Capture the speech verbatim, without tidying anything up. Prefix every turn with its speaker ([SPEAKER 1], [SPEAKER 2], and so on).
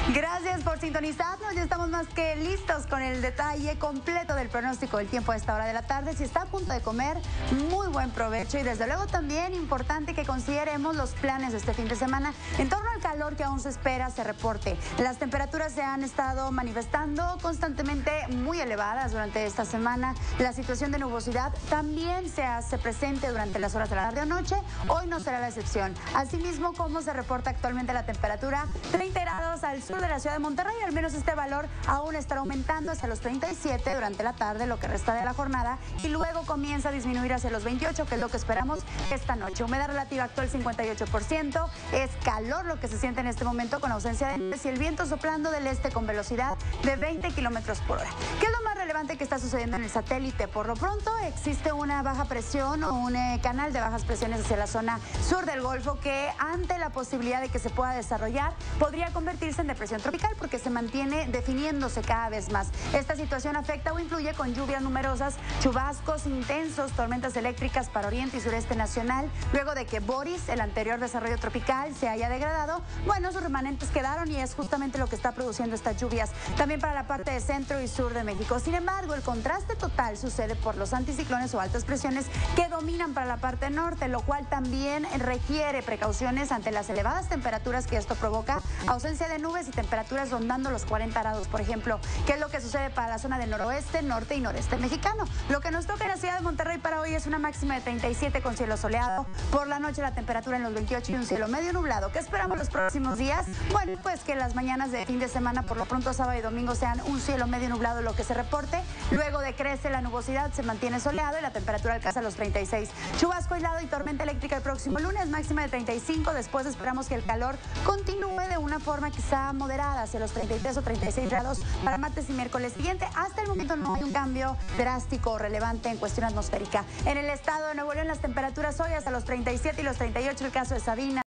[SPEAKER 1] Gracias por sintonizarnos. Ya estamos más que listos con el detalle completo del pronóstico del tiempo a esta hora de la tarde. Si está a punto de comer, muy buen provecho. Y desde luego también importante que consideremos los planes de este fin de semana en torno al calor que aún se espera se reporte. Las temperaturas se han estado manifestando constantemente muy elevadas durante esta semana. La situación de nubosidad también se hace presente durante las horas de la tarde o noche. Hoy no será la excepción. Asimismo, como se reporta actualmente la temperatura, treinta grados al sur de la ciudad de Monterrey, al menos este valor aún estará aumentando hacia los treinta y siete durante la tarde, lo que resta de la jornada, y luego comienza a disminuir hacia los veintiocho, que es lo que esperamos esta noche. Humedad relativa actual cincuenta y ocho por ciento, es calor lo que se siente en este momento con ausencia de nubes y el viento soplando del este con velocidad de veinte kilómetros por hora. ¿Qué es lo más relevante que está sucediendo en el satélite? Por lo pronto existe una baja presión o un eh, canal de bajas presiones hacia la zona sur del Golfo que, ante la posibilidad de que se pueda desarrollar, podría convertirse en depresión tropical porque se mantiene definiéndose cada vez más. Esta situación afecta o influye con lluvias numerosas, chubascos intensos, tormentas eléctricas para oriente y sureste nacional. Luego de que Boris, el anterior desarrollo tropical, se haya degradado, bueno, sus remanentes quedaron y es justamente lo que está produciendo estas lluvias. También para la parte de centro y sur de México. Sin embargo, el contraste total sucede por los anticiclones o altas presiones que dominan para la parte norte, lo cual también requiere precauciones ante las elevadas temperaturas que esto provoca, ausencia de nubes y temperaturas rondando los cuarenta grados, por ejemplo. ¿Qué es lo que sucede para la zona del noroeste, norte y noreste mexicano? Lo que nos toca en la ciudad de Monterrey para hoy es una máxima de treinta y siete con cielo soleado. Por la noche la temperatura en los veintiocho y un cielo medio nublado. ¿Qué esperamos los próximos días? Bueno, pues que las mañanas de fin de semana, por lo pronto sábado y domingo, sean un cielo medio nublado lo que se reporte. Luego decrece la nubosidad, se mantiene soleado y la temperatura alcanza los treinta y seis. Chubasco aislado y tormenta eléctrica el próximo lunes, máxima de treinta y cinco. Después esperamos que el calor continúe de una forma quizá moderada hacia los treinta y tres o treinta y seis grados para martes y miércoles siguiente. Hasta el momento no hay un cambio drástico o relevante en cuestión atmosférica. En el estado de Nuevo León las temperaturas hoy hasta los treinta y siete y los treinta y ocho, el caso de Sabina.